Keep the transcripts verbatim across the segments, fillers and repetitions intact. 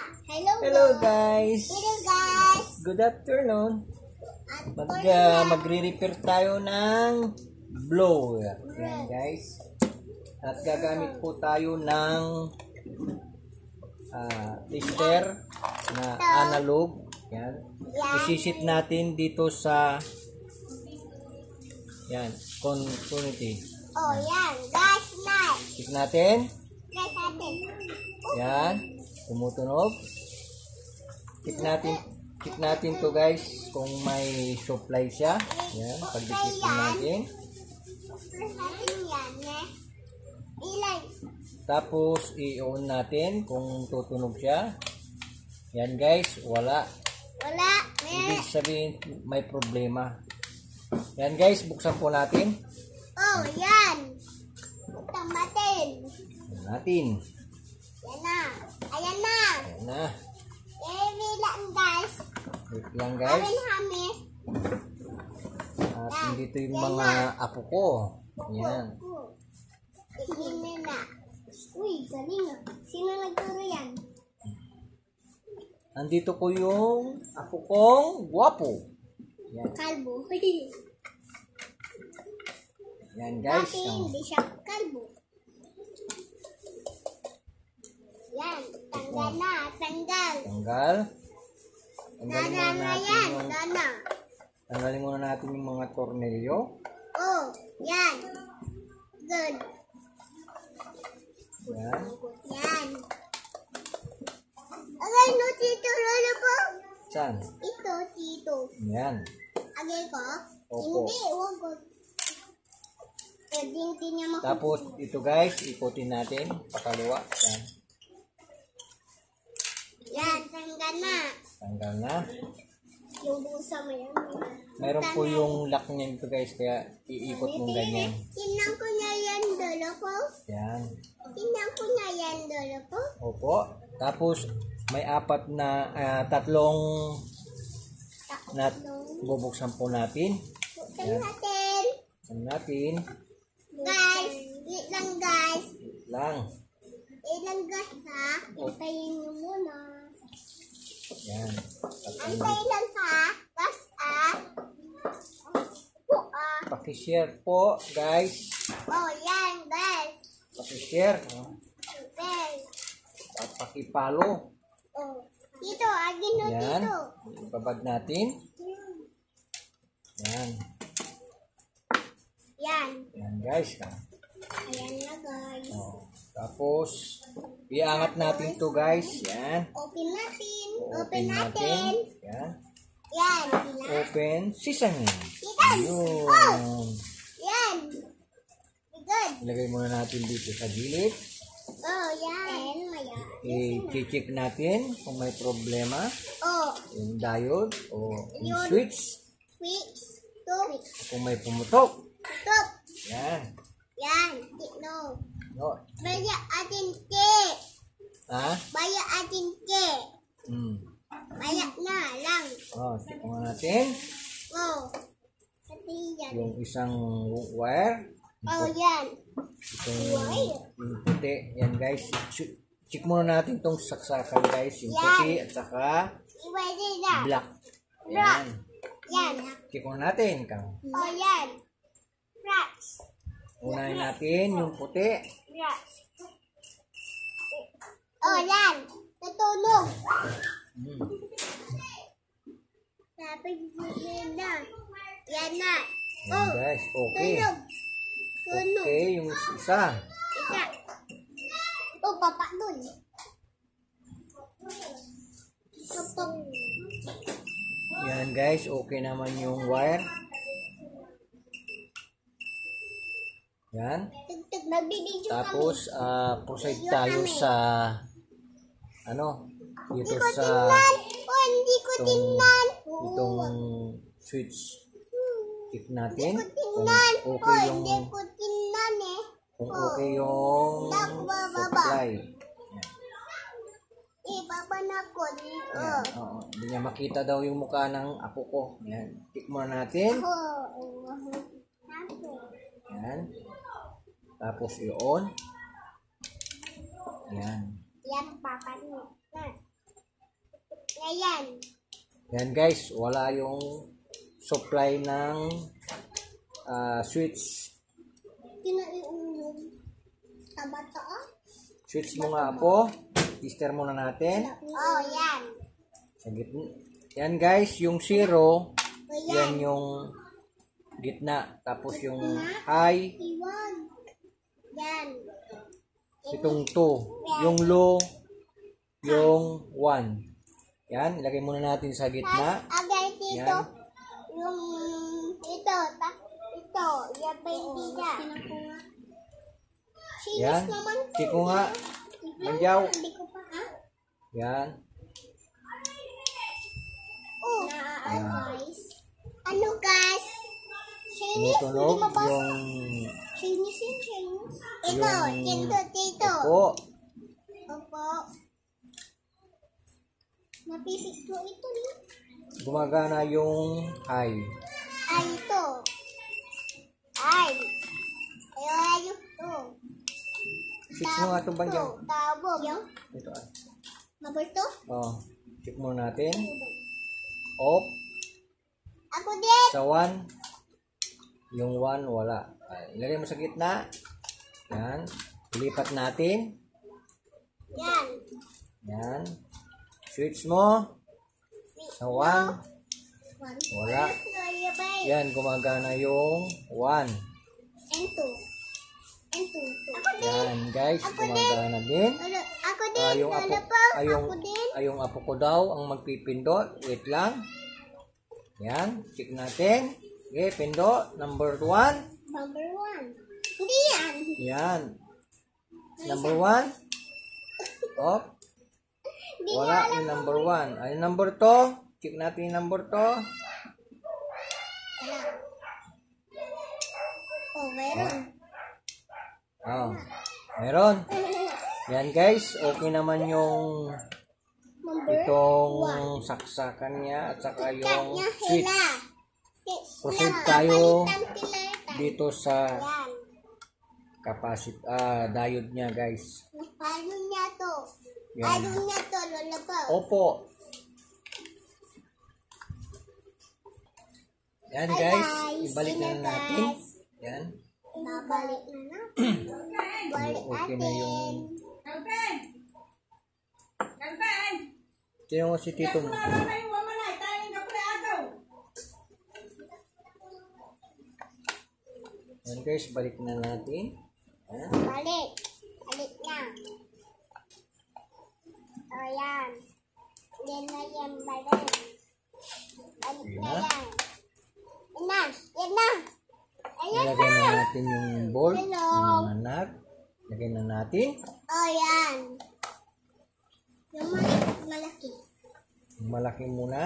Hello, Hello guys. Hello guys. Good afternoon. Mag At uh, magre-repair tayo ng blower. Yan guys. At gagamit po tayo ng uh, tester na analog. Yan. Isisit natin dito sa yan, continuity. Oh, yan. Gas light. Check natin. Gas natin. Yan. Tumutunog. Check natin. Check natin to guys kung may supply siya. Yan. Pagdikit natin. Supply natin yan, eh. Ilan? Tapos i-on natin kung tutunog siya. Yan guys. Wala. Wala. Eh. Ibig sabihin may problema. Yan guys. Buksan po natin. Oh, yan. Buksan natin. Yan natin. Yan na. Ayan na. Yan na. Eh, bilang guys. Wait lang guys. Amin kami. At dito yung mga apo ko. Yan. Tingin na. Uy, galing ah. Sino nagturo yan? Andito ko yung apo kong guwapo. Yan. Kalbo. Yan guys. Dati Oh. hindi siya kalbo. Yan. Tanggal na. Tanggal. Tanggal. Tanggalin Dana muna na natin yan. yung, Dana. tanggalin muna natin yung mga tornilyo. Oh, yan. Good. Yan. Yan. Agay no, tito. Lolo po. Saan? Ito, tito. Yan. Agay ko? Opo. Hindi, huwag ko. Eh, di hindi niya makuha. Tapos ito guys, ikutin natin pakaliwa. Yan. Yan, tanggal na. Tanggal na. Yung busa mo yan. Meron po yung lock niya ito guys, kaya iikot mo ganyan. Tingnan ko na yan, dolo ko. Yan. Tingnan ko na yan, dolo ko. Opo. Tapos may apat na ah, tatlong na bubuksan po natin. Buksan natin. Buksan natin. Guys, wait lang guys. Lang. Wait lang guys ha. Hintayin nyo muna. Yan. Antayin lang ha. Guys ah. Po ah. Paki-share po guys. Oh yan guys. Paki-share. Oh. Okay. At paki-follow. Oh. Dito, agin no Yan. dito. Ibabad natin. Yan. Yan. Yan guys. Ayan na guys. Oh. Tapos iangat natin to guys. Yan. Open natin. Open, Open natin. natin. Yan. Yan. Sila. Open. Sesame. Yan. Yun. Oh. Yan. Good. Ilagay muna natin dito sa gilid. Oh, yan. Maya. I-check natin kung may problema. Oh. Yung diode o yung Yun. switch. Switch. Two. Kung may pumutok. Stop. Yan. Yan. No. No. Baya atin ke. Ha? Baya atin ke. Hmm. Baya na lang. Oh, check muna natin. Oh. Pati yan. Yung isang wire. Oh, yan. Itong yung puti. Yan guys. Ch- Check muna natin tong saksakan guys. Yung puti at saka Iwede na. black. Yan. Yan. Check muna natin. Kang. Oh, yan. Rats. Unahin natin yung puti. Rats. Oh, yan. Natunog. Hmm. Sabi na. Yan na. Yan Oh, guys. Okay. tunog. Tunog. Okay. Yung isa. Isa. Oh, papa dun. Papa. Yan guys. Okay naman yung wire. Yan. Tugtog. Nagbibidyo kami. Tapos, ah, proceed tayo sa ano, dito Hindi ko sa tingnan. Oh, hindi ko itong, tingnan. itong switch. Check natin Hindi ko kung tingnan. okay Oh, yung hindi ko tingnan eh. kung okay yung supply. Eh, baba na ko. Yan. Oh. Oo. Hindi niya makita daw yung mukha ng apo ko. Yan. Check muna natin. Oh. Yan. Tapos i-on. Yan. Yan, papa niya. Ayan. Yan guys, wala yung supply ng ah, switch. Kinaiulog. Tabata ah. Switch mo nga po. Tester muna natin. Oh, yan. Sa gitna. Yan guys, yung zero, O yan yan. yung gitna. Tapos yung high, Iwan. Yan. itong two. Yung low, yung one. Yan, ilagay muna natin sa gitna. Agay dito. Yan. Yung ito. Ta, ito. Yan pa yung tida. Sinis Yan. naman to. Tiko nga. Manjaw. Hindi ko pa ha. Yan. Oh. Guys. Ano guys? Sinis. Tumutunog Hindi mo ba? yung Sinis yun. Sinis. Ito. Yung- Dito. Dito. po. Opo. Napisik ko ito. No? Gumagana yung high. Ay, ito. Ay. Ayaw, ayaw. Ito. Switch mo nga itong bandyaw. Tabog. Yung? Ito ah. Mabal to? Oh, check muna natin. Off. Ako din. Sa one. Yung one, wala. Ay, ilagay mo sa gitna. Yan. Ilipat natin. Yan. Yan. Switch mo. Sa one. One. Wala. Kaya ba? Yan, gumagana yung one. And two. And two. Ako din. Yan, guys. Gumagana din. Ano? Ako din. Ah, yung apo, Ano pa? ah, yung, Ako din. ah, yung apo ko daw ang magpipindot. Wait lang. Yan. Check natin. Okay, pindot. Number one. Number one. Hindi yan. Yan. Number one. Off. Hindi Wala nga yung number one. Ay, number two. Check natin yung number two. Wala. Oh, meron. Oh. Meron. Yan guys. Okay naman yung Number itong saksakan niya at saka yung niya, switch. hila. Proceed Sila, tayo palitan sila. dito sa Yan. capacity, ah, diode niya guys. Paano niya to? Yan. Paano niya to? Lola pa. Opo. Yan Hi, guys. guys. Ibalik na Sino, natin. guys? Yan. Nabalik na natin. Balik Okay na natin. yung... Sino mo si Tito mo? Yan guys, balik na natin. Yan. Balik. Balik na. O yan. Yan na yan. Balik. Balik na Yan na. yan. Yan na. Yan na. Ayan Ilagay na. na natin yung bolt, Hello. yung mga nut. Lagay na natin. O yan. Yung mal- malaki. Yung malaki muna.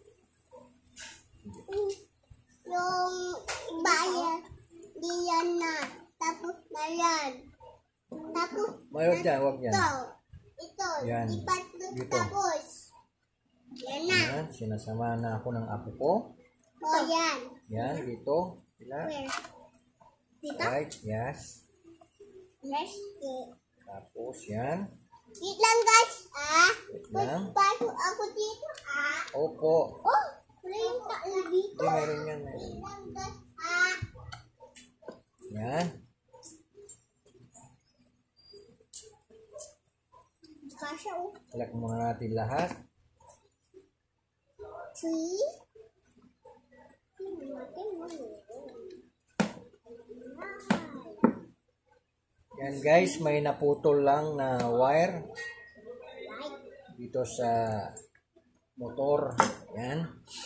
Yung bayan. Di yan na. Tapos na yan. Tapos Mayroon dyan, huwag yan. ito. Ito. Yan. Ipat doon Dito. tapos. Yan na. Yan, sinasama na ako ng apo ko. O yan. Yan, dito. Sila. Where? Dito? Right, yes. Yes. Tapos yan. Wait lang guys. Ah. Wait lang. Paano ako dito? Ah. Opo. Oh. Wala yung tao dito. Hindi, meron yan. Wait Meron. lang guys. Ah. Yan. Kasha oh. Ilak muna natin lahat. Three. Tingnan natin mo. Yan guys, may naputol lang na wire Right. dito sa motor. Yan.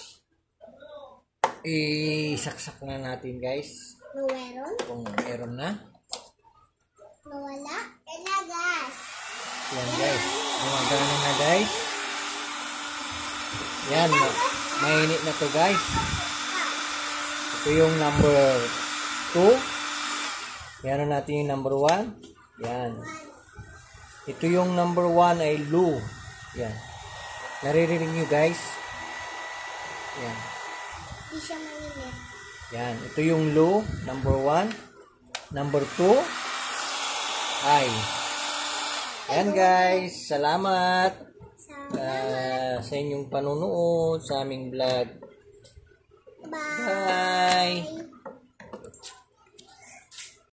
Isaksak na natin guys. Naweron? Kung meron na. Nawala? Yan na guys. Yan guys. Gumagana na guys. Yan. ma- Mainit na to guys. Ito yung number two. Yan na natin yung number one. Yan. Ito yung number one ay low. Yan. Naririnig nyo guys. Yan. Di siya mainit. Yan. Ito yung low. Number one. Number two. High. Yan guys. Salamat. Sa Uh, sa inyong panunood sa aming vlog. Bye. Bye!